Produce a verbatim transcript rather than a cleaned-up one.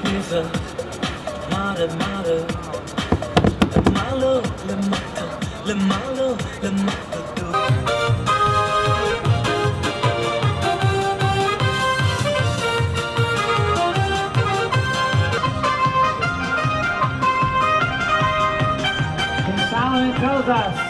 Lisa, mare, mare, le malo, le mata, le malo, le mata, do. Solomon tells us